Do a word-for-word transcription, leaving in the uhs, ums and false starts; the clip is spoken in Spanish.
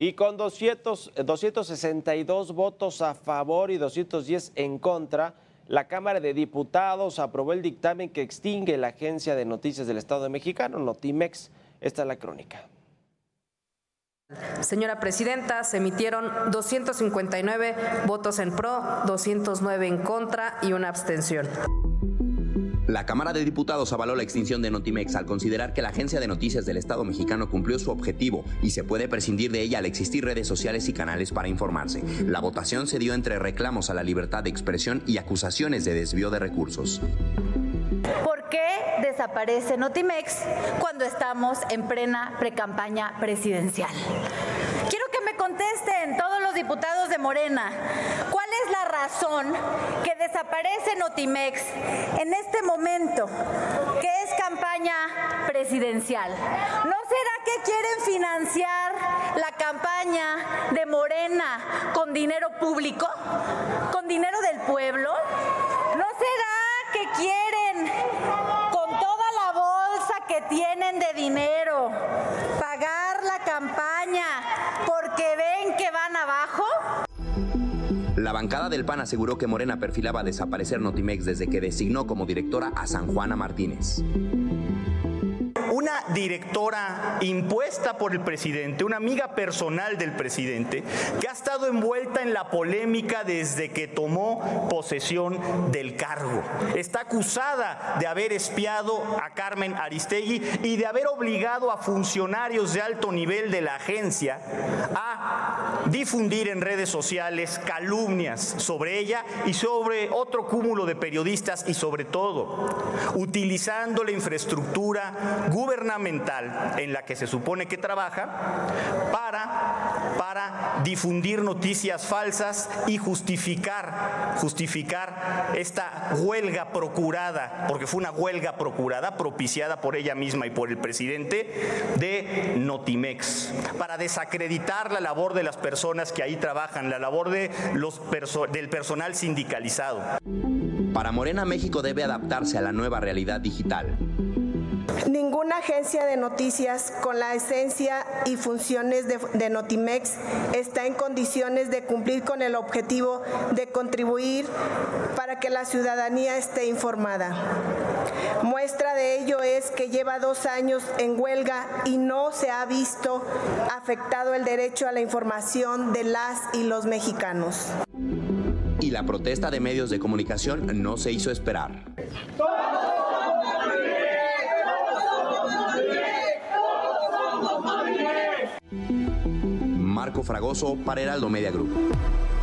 Y con doscientos, doscientos sesenta y dos votos a favor y doscientos diez en contra, la Cámara de Diputados aprobó el dictamen que extingue la Agencia de Noticias del Estado Mexicano, Notimex. Esta es la crónica. Señora Presidenta, se emitieron doscientos cincuenta y nueve votos en pro, doscientos nueve en contra y una abstención. La Cámara de Diputados avaló la extinción de Notimex al considerar que la Agencia de Noticias del Estado Mexicano cumplió su objetivo y se puede prescindir de ella al existir redes sociales y canales para informarse. La votación se dio entre reclamos a la libertad de expresión y acusaciones de desvío de recursos. ¿Por qué desaparece Notimex cuando estamos en plena precampaña presidencial? Quiero que me contesten todos los diputados de Morena. ¿Cuál es la razón que desaparece Notimex en este momento, que es campaña presidencial? ¿No será que quieren financiar la campaña de Morena con dinero público, con dinero del pueblo? ¿No será que quieren, con toda la bolsa que tienen de dinero, pagar la campaña porque ven que van abajo? La bancada del P A N aseguró que Morena perfilaba desaparecer Notimex desde que designó como directora a San Juana Martínez. Una directora impuesta por el presidente, una amiga personal del presidente, que ha estado envuelta en la polémica desde que tomó posesión del cargo. Está acusada de haber espiado a Carmen Aristegui y de haber obligado a funcionarios de alto nivel de la agencia a difundir en redes sociales calumnias sobre ella y sobre otro cúmulo de periodistas y sobre todo utilizando la infraestructura gubernamental en la que se supone que trabaja para, para difundir noticias falsas y justificar, justificar esta huelga procurada, porque fue una huelga procurada, propiciada por ella misma y por el presidente, de Notimex, para desacreditar la labor de las personas que ahí trabajan, la labor de los perso- del personal sindicalizado. Para Morena, México debe adaptarse a la nueva realidad digital. Ninguna agencia de noticias con la esencia y funciones de, de Notimex está en condiciones de cumplir con el objetivo de contribuir para que la ciudadanía esté informada. Muestra de ello es que lleva dos años en huelga y no se ha visto afectado el derecho a la información de las y los mexicanos. Y la protesta de medios de comunicación no se hizo esperar. Marco Fragoso para Heraldo Media Group.